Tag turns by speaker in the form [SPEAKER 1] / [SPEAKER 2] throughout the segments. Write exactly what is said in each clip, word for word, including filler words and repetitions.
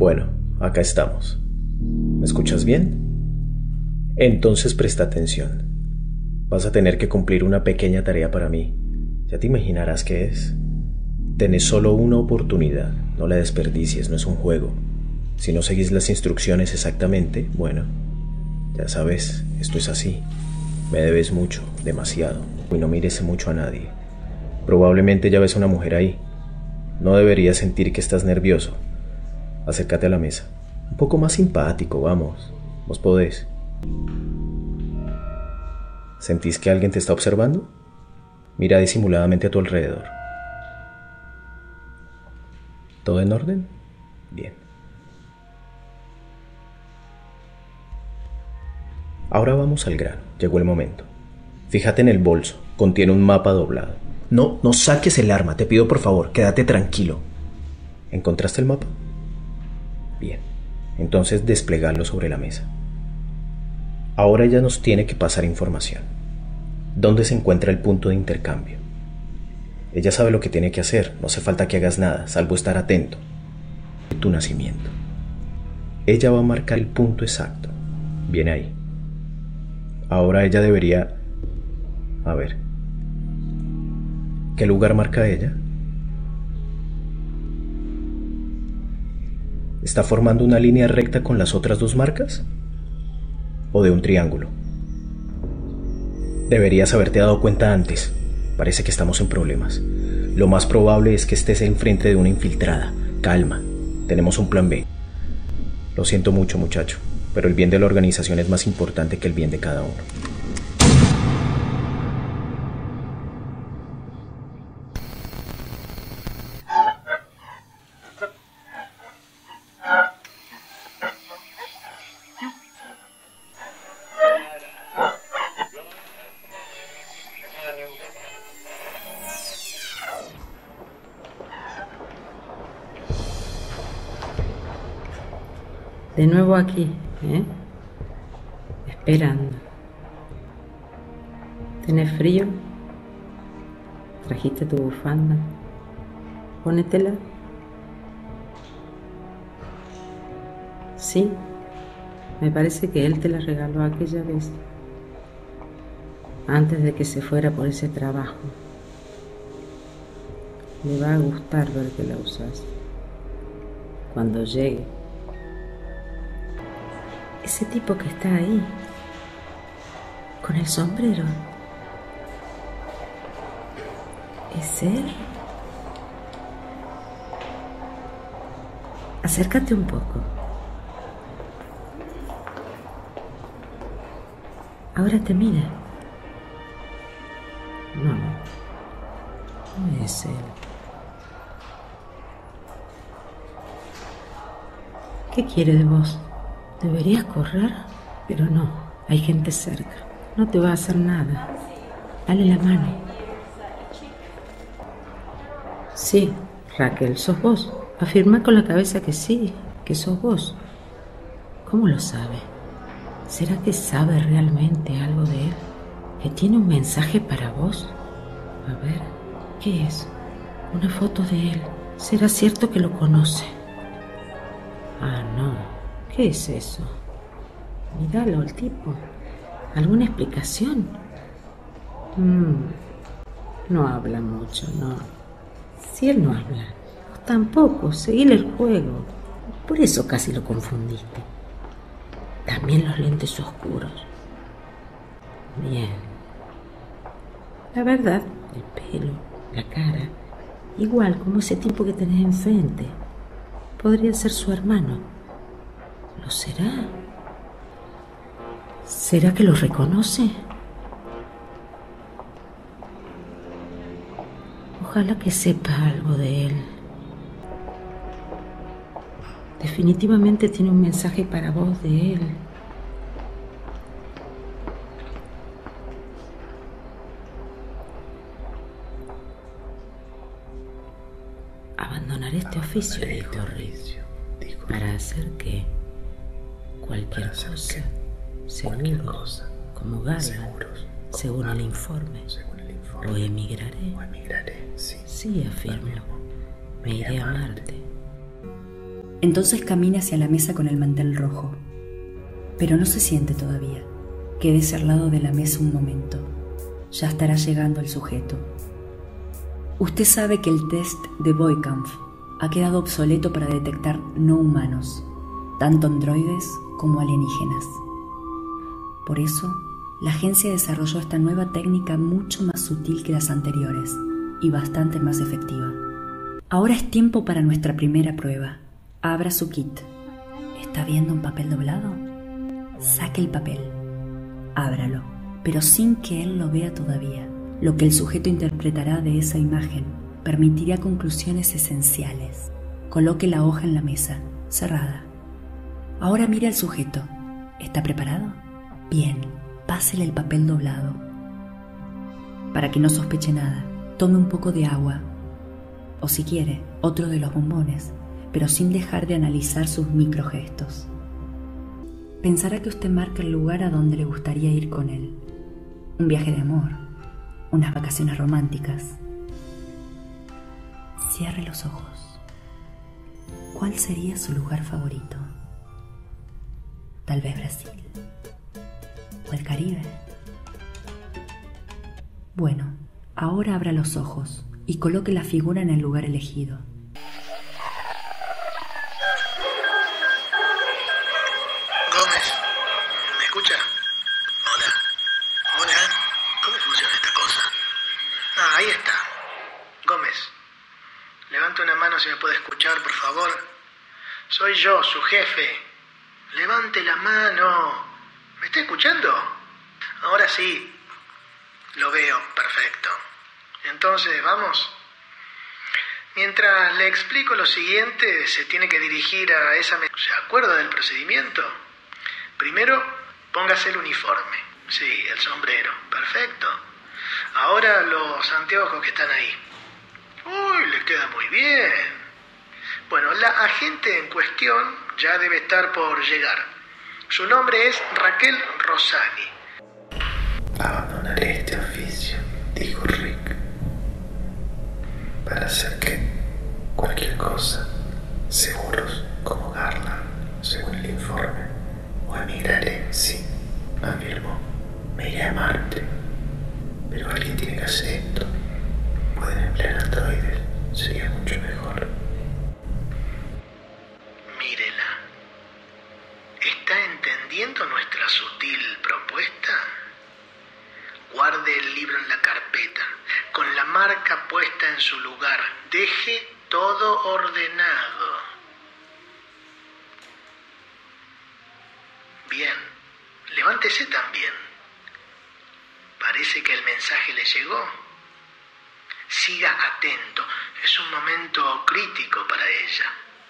[SPEAKER 1] Bueno, acá estamos. ¿Me escuchas bien? Entonces presta atención. Vas a tener que cumplir una pequeña tarea para mí. Ya te imaginarás qué es. Tenés solo una oportunidad, no la desperdicies, no es un juego. Si no seguís las instrucciones exactamente, bueno, ya sabes, esto es así. Me debes mucho, demasiado, y no mires mucho a nadie. Probablemente ya ves a una mujer ahí. No deberías sentir que estás nervioso. Acércate a la mesa. Un poco más simpático, vamos. Vos podés. ¿Sentís que alguien te está observando? Mira disimuladamente a tu alrededor. ¿Todo en orden? Bien. Ahora vamos al grano. Llegó el momento. Fíjate en el bolso. Contiene un mapa doblado. No, no saques el arma. Te pido por favor, quédate tranquilo. ¿Encontraste el mapa? Bien. Entonces desplegalo sobre la mesa. Ahora ella nos tiene que pasar información. ¿Dónde se encuentra el punto de intercambio? Ella sabe lo que tiene que hacer. No hace falta que hagas nada, salvo estar atento. Tu nacimiento. Ella va a marcar el punto exacto. Viene ahí. Ahora ella debería... A ver. ¿Qué lugar marca ella? ¿Está formando una línea recta con las otras dos marcas? ¿O de un triángulo? Deberías haberte dado cuenta antes. Parece que estamos en problemas. Lo más probable es que estés enfrente de una infiltrada. Calma, tenemos un plan B. Lo siento mucho, muchacho, pero el bien de la organización es más importante que el bien de cada uno.
[SPEAKER 2] De nuevo aquí, ¿eh? Esperando. ¿Tenés frío? ¿Trajiste tu bufanda? Pónetela. Sí, me parece que él te la regaló aquella vez, antes de que se fuera por ese trabajo. Le va a gustar ver que la usas. Cuando llegue. Ese tipo que está ahí, con el sombrero, ¿es él? Acércate un poco. Ahora te mira. No, no es él. ¿Qué quiere de vos? Deberías correr, pero no, hay gente cerca. No te va a hacer nada. Dale la mano. Sí, Raquel, sos vos. Afirma con la cabeza que sí, que sos vos. ¿Cómo lo sabe? ¿Será que sabe realmente algo de él? ¿Que tiene un mensaje para vos? A ver, ¿qué es? Una foto de él. ¿Será cierto que lo conoce? Ah, no. ¿Qué es eso? Míralo, el tipo. ¿Alguna explicación? Mm, no habla mucho, no. Si él no habla, vos tampoco. Seguile el juego. Por eso casi lo confundiste. También los lentes oscuros. Bien. La verdad, el pelo, la cara, igual como ese tipo que tenés enfrente. Podría ser su hermano. ¿Lo será? ¿Será que lo reconoce? Ojalá que sepa algo de él. Definitivamente tiene un mensaje para vos de él. Abandonaré este oficio, dijo Riz, para hacer que cualquier cosa, seguro, como Galvan, según el informe, o emigraré. Sí, afirmo, me iré a Marte.
[SPEAKER 3] Entonces camina hacia la mesa con el mantel rojo. Pero no se siente todavía. Quédese al lado de la mesa un momento. Ya estará llegando el sujeto. Usted sabe que el test de Boykampf ha quedado obsoleto para detectar no humanos, tanto androides como alienígenas. Por eso, la agencia desarrolló esta nueva técnica mucho más sutil que las anteriores y bastante más efectiva. Ahora es tiempo para nuestra primera prueba. Abra su kit. ¿Está viendo un papel doblado? Saque el papel. Ábralo, pero sin que él lo vea todavía. Lo que el sujeto interpretará de esa imagen permitirá conclusiones esenciales. Coloque la hoja en la mesa, cerrada. Ahora mire al sujeto. ¿Está preparado? Bien, pásele el papel doblado. Para que no sospeche nada, tome un poco de agua, o si quiere, otro de los bombones, pero sin dejar de analizar sus microgestos. Pensará que usted marca el lugar a donde le gustaría ir con él. Un viaje de amor, unas vacaciones románticas. Cierre los ojos. ¿Cuál sería su lugar favorito? Tal vez Brasil. ¿O el Caribe? Bueno, ahora abra los ojos y coloque la figura en el lugar elegido.
[SPEAKER 4] Gómez, ¿me escucha? Hola. Hola. ¿Cómo funciona esta cosa? Ah, ahí está. Gómez, levante una mano si me puede escuchar, por favor. Soy yo, su jefe. Levante la mano. ¿Me está escuchando? Ahora sí. Lo veo, perfecto. Entonces, ¿vamos? Mientras le explico lo siguiente, se tiene que dirigir a esa mesa. ¿Se acuerda del procedimiento? Primero, póngase el uniforme. Sí, el sombrero. Perfecto. Ahora los anteojos que están ahí. Uy, le queda muy bien. Bueno, la agente en cuestión ya debe estar por llegar. Su nombre es Raquel Rosani.
[SPEAKER 5] Abandonaré este oficio, dijo Rick, para hacer que cualquier cosa, seguros como Garland, según el informe, o emigraré, sí, afirmó, me iré a Marte, pero alguien tiene que hacer esto. Pueden emplear androides, sería mucho mejor.
[SPEAKER 4] Mírela. ¿Está entendiendo nuestra sutil propuesta? Guarde el libro en la carpeta, con la marca puesta en su lugar. Deje todo ordenado. Bien, levántese también. Parece que el mensaje le llegó. Siga atento, es un momento crítico para ella.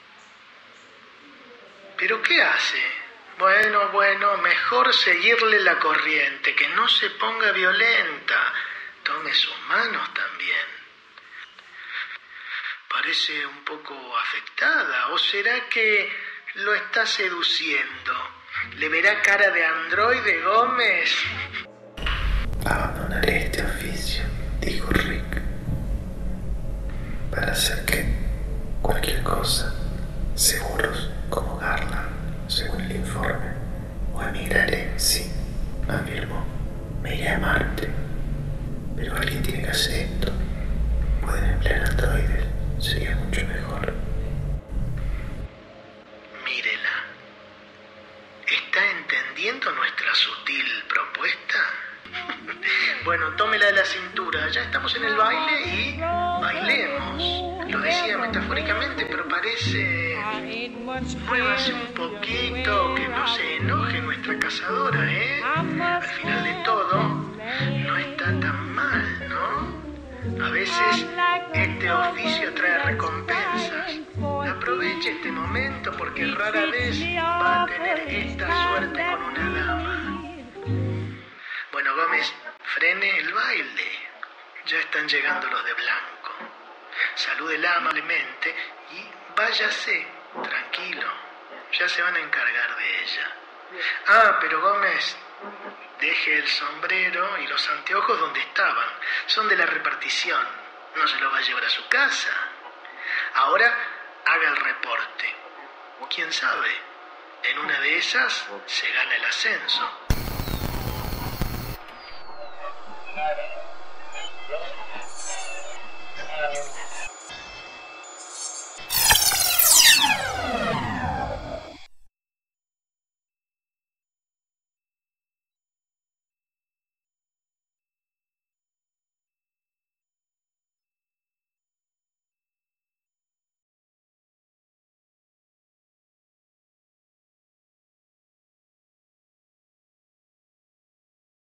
[SPEAKER 4] ¿Pero qué hace? Bueno, bueno, mejor seguirle la corriente, que no se ponga violenta. Tome sus manos también. Parece un poco afectada, ¿o será que lo está seduciendo? ¿Le verá cara de androide, Gómez?
[SPEAKER 5] Abandonaré este oficio, dijo Rick, para hacer que cualquier cosa, seguros como Garland, según el informe, o emigraré, sí, afirmó, me iré a Marte, pero alguien tiene que hacer esto. Pueden emplear androides, sería mucho mejor.
[SPEAKER 4] Mírela. ¿Está entendiendo nuestra sutil propuesta? Bueno, tómela de la cintura. Ya estamos en el baile y bailemos. Lo decía metafóricamente, pero parece... Muévase un poquito, que no se enoje nuestra cazadora, ¿eh? Al final de todo, no está tan mal, ¿no? A veces este oficio trae recompensas. Aproveche este momento porque rara vez va a tener esta suerte con una dama. Bueno, Gómez, frene el baile. Ya están llegando los de blanco. Salúdela amablemente y váyase, tranquilo. Ya se van a encargar de ella. Ah, pero Gómez, deje el sombrero y los anteojos donde estaban. Son de la repartición. No se los va a llevar a su casa. Ahora haga el reporte. ¿Quién sabe? En una de esas se gana el ascenso.